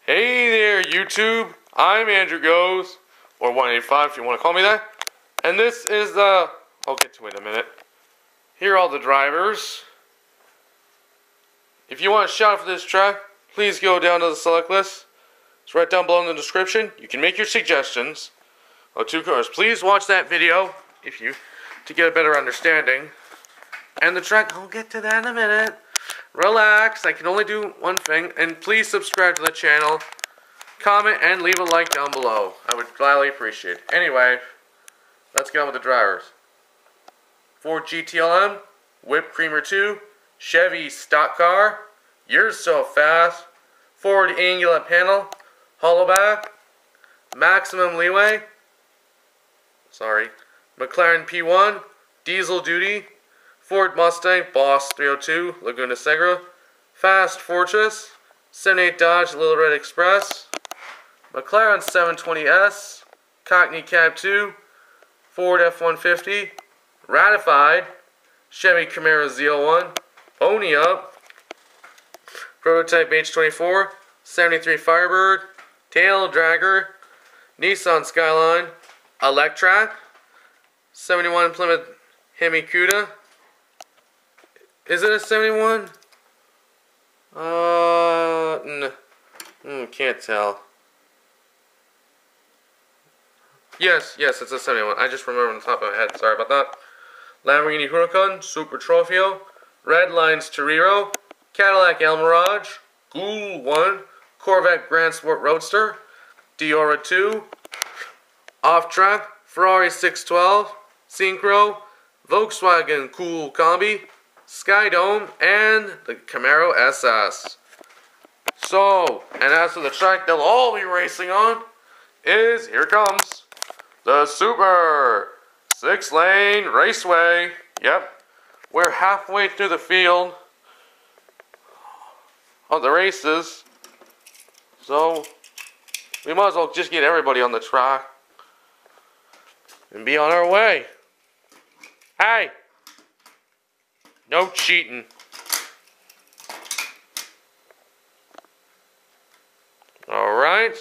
Hey there, YouTube. I'm Andrew Goes, or 185 if you want to call me that. And this is the... I'll get to it in a minute. Here are all the drivers. If you want a shout out for this track, please go down to the select list. It's right down below in the description. You can make your suggestions of 2 cars. Please watch that video to get a better understanding. And the track, I'll get to that in a minute. Relax, I can only do one thing. And please subscribe to the channel, comment, and leave a like down below. I would gladly appreciate it. Anyway, let's get on with the drivers. Ford GTLM, Whip Creamer 2, Chevy Stock Car, You're So Fast, Ford Anglia Panel, Hollowback, Maximum Leeway, McLaren P1, Diesel Duty, Ford Mustang Boss 302, Laguna Segra, Fast Fortress, 78 Dodge Little Red Express, McLaren 720S, Cockney Cab 2, Ford F-150, Ratified, Chevy Camaro Z01, Pony Up, Prototype H24, 73 Firebird, Tail Dragger, Nissan Skyline, Electrack, 71 Plymouth Hemi Cuda. Is it a 71? Can't tell. Yes, it's a 71. I just remember on the top of my head. Sorry about that. Lamborghini Huracán, Super Trofeo, Red Lines Torero, Cadillac Elmiraj, Kool 1, Corvette Grand Sport Roadster, Deora 2, Off Track, Ferrari 612, Synkro, Volkswagen Kool Kombi, Skydome, and the Camaro SS. So, and as for the track they'll all be racing on, here comes the Super 6-lane Raceway. Yep, we're halfway through the field of the races, so we might as well just get everybody on the track and be on our way. Hey! No cheating. Alright.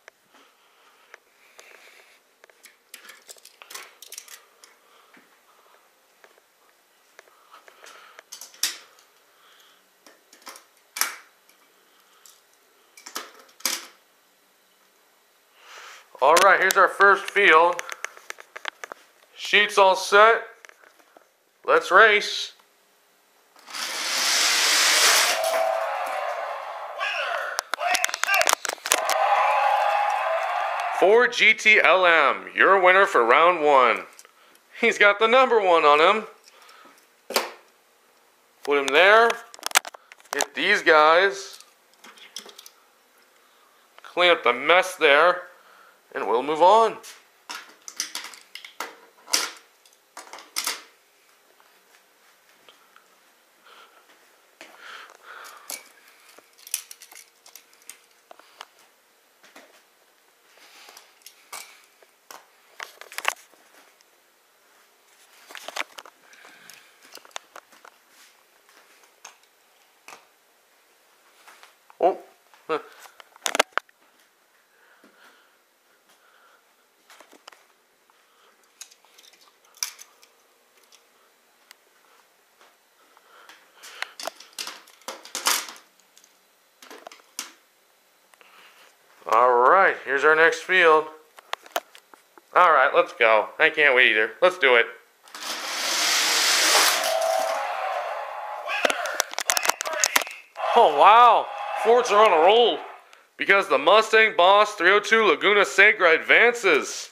Alright, here's our first field. Sheets all set. Let's race. Ford GTLM, your winner for round 1. He's got the number 1 on him. Put him there. Get these guys. Clean up the mess there. And we'll move on. Oh. Alright, here's our next field. Alright, let's go. I can't wait either. Let's do it. Oh wow, Fords are on a roll because the Mustang Boss 302 Laguna Segra advances.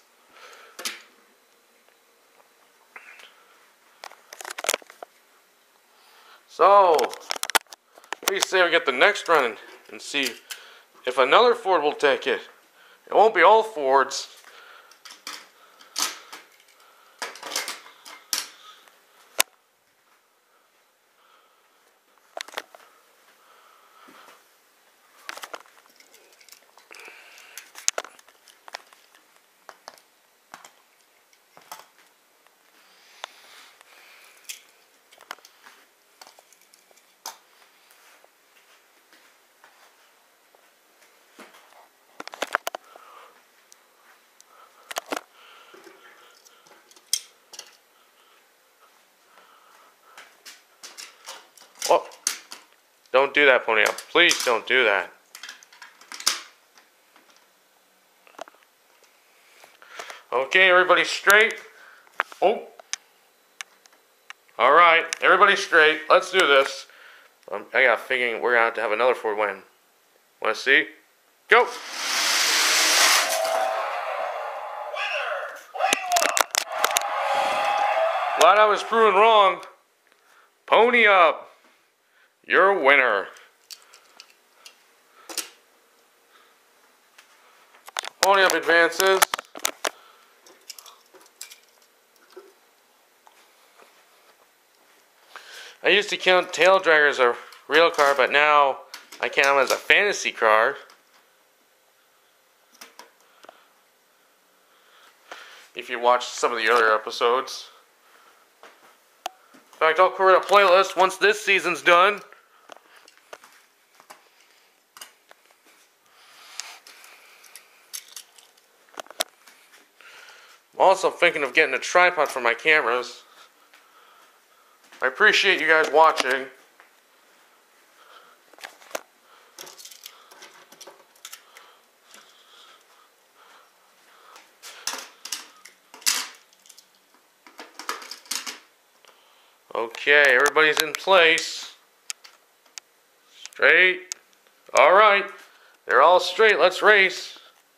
So, please say we get the next run and see if another Ford will take it. It won't be all Fords. Don't do that, Pontiac. Please don't do that. Okay, everybody straight. Oh. Alright, everybody straight. Let's do this. I got thinking we're going to have another Ford win. Want to see? Go! Glad I was proven wrong. Pony up. You're a winner. Pony up advances. I used to count tail dragger as a real car, but now I count them as a fantasy car. If you watch some of the earlier episodes. In fact, I'll create a playlist once this season's done. I'm also thinking of getting a tripod for my cameras. I appreciate you guys watching. Okay, everybody's in place. Straight. Alright. They're all straight. Let's race.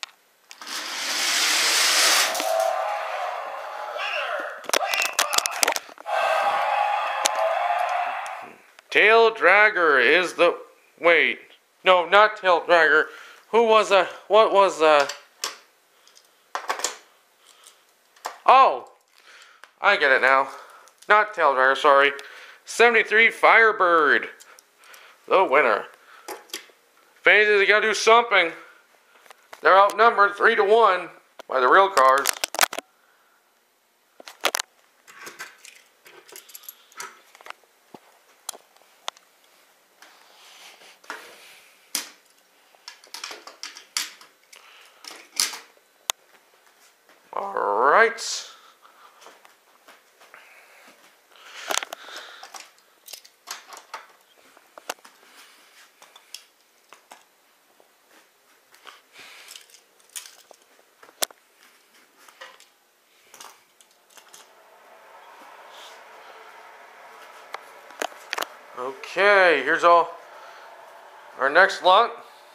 Tail dragger is the... Wait. No, not tail dragger. Who was a... What was a... Oh! I get it now. Not tail dragger, sorry. 73 Firebird. The winner. Fantasy, they gotta do something. They're outnumbered 3-1 by the real cars. Alright. Okay, here's all our next lot.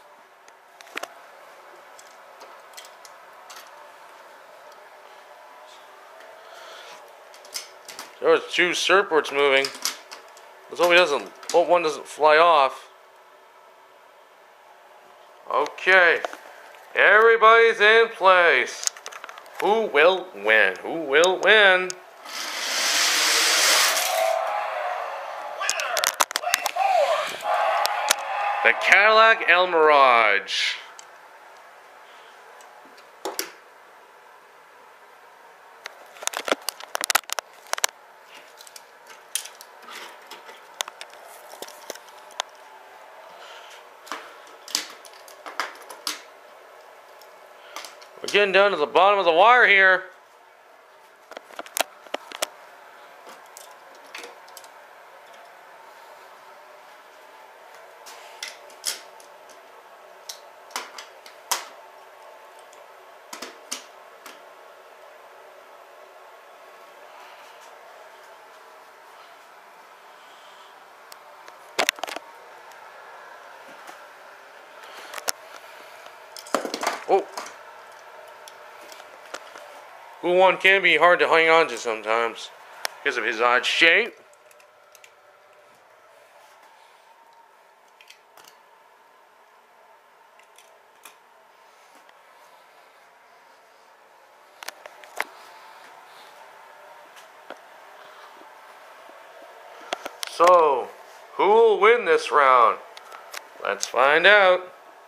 There was 2 surfboards moving. Let's hope one doesn't fly off. Okay, everybody's in place. Who will win? Who will win? The Cadillac Elmiraj. We're getting down to the bottom of the wire here. Oh. Cool one can be hard to hang on to sometimes because of his odd shape. So, who will win this round? Let's find out.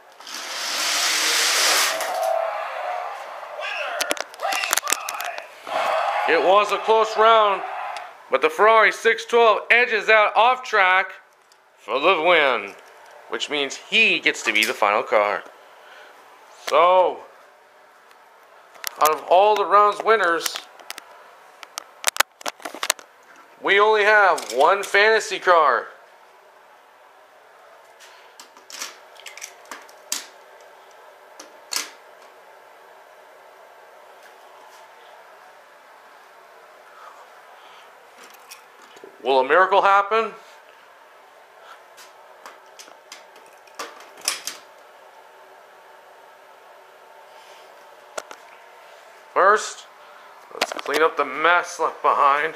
It was a close round, but the Ferrari 612 edges out off track for the win, which means he gets to be the final car. So, out of all the round's winners, we only have one fantasy car. Will a miracle happen? First, let's clean up the mess left behind.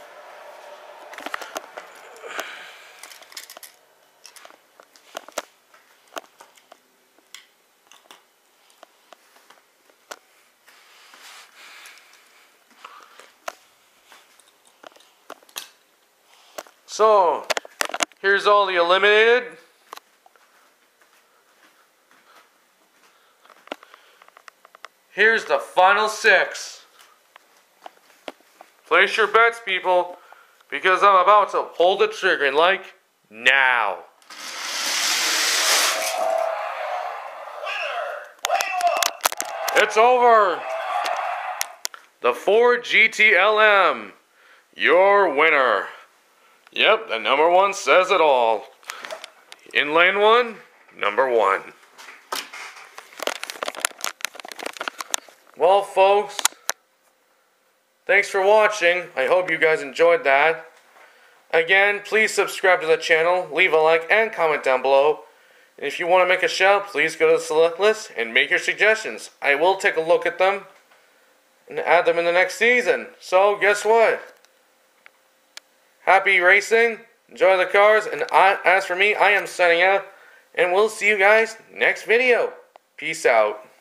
So, here's all the eliminated. Here's the final 6. Place your bets, people, because I'm about to pull the trigger and like now. It's over. The Ford GT-LM, your winner. Yep, the number 1 says it all. In lane 1, number 1. Well, folks, thanks for watching. I hope you guys enjoyed that. Again, please subscribe to the channel, leave a like, and comment down below. And if you want to make a shout, please go to the select list and make your suggestions. I will take a look at them and add them in the next season. So, guess what? Happy racing, enjoy the cars, and as for me, I am signing out, and we'll see you guys next video. Peace out.